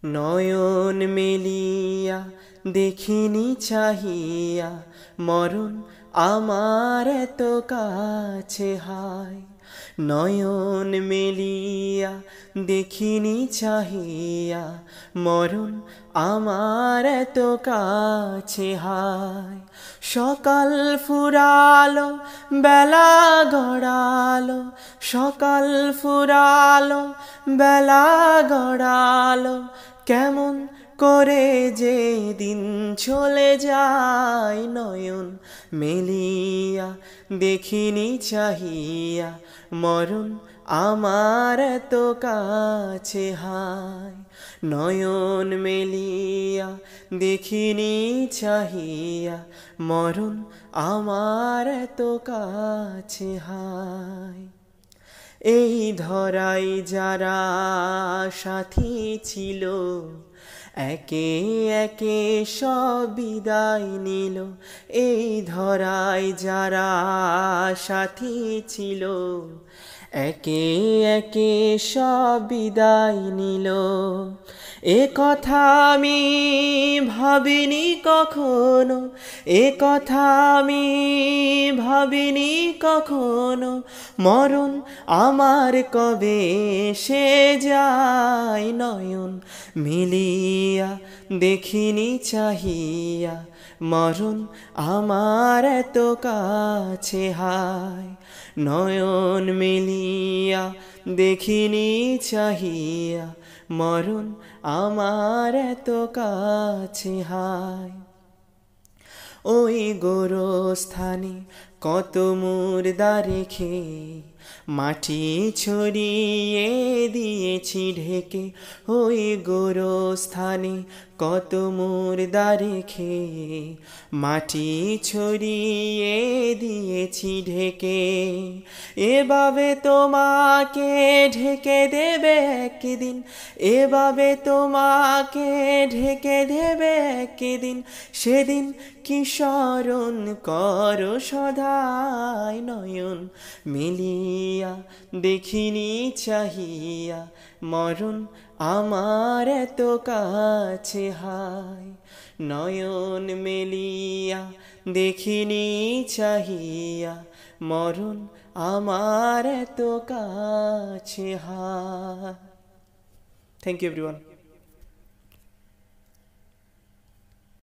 নয়ন মেলিয়া দেখিনি চাহিয়া মরণ আমার এত কাছে হায়। নয়ন মেলিয়া দেখিনি চাহিয়া মরণ আমার এত কাছে হায়। সকাল ফুরালো বেলা গড়ালো, সকাল ফুরালো বেলা গড়ালো, কেমন করে যে দিন চলে যায়। নয়ন মেলিয়া দেখিনি চাহিয়া মরণ আমার এত কাছে হায়। নয়ন মেলিয়া দেখিনি চাহিয়া মরণ আমার এত কাছে হায়। এই ধরাই যারা সাথী ছিল, একে একে সব বিদায় নিল। এই ধরাই যারা সাথী ছিল, একে একে সব বিদায় নিল। এ কথা আমি ভাবিনি কখনো, এ কথা আমি ভাবিনি কখনো, মরণ আমার কবে সে যায়। নয়ন মিলিয়া দেখিনি চাহিয়া মরণ আমার এত কাছে হায়। নয়ন মিলিয়া দেখিনি চাহিয়া মরণ আমার এত কাছে হায়। ওই গোরস্থানে কত মুর্দা রেখে মাটি ছড়িয়ে দিয়েছি ঢেকে। ওই গোরস্থানে কত মুর্দা রেখে মাটি ছড়িয়ে দিয়েছি ঢেকে। এভাবে তোমাকে ঢেকে দেবে একদিন, এভাবে তোমাকে ঢেকে দেবে একদিন, সেদিন কি স্মরণ করো সদাই। নয়ন মিলিয়া দেখিনি চাহিয়া মরণ আমার এত কাছে হায়। নয়ন মেলিয়া দেখিনি চাহিয়া মরণ আমার এত কাছে হায়। Thank you everyone.